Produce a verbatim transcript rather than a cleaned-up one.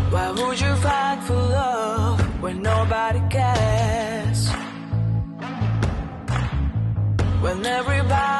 Why would you fight for love when nobody cares? When everybody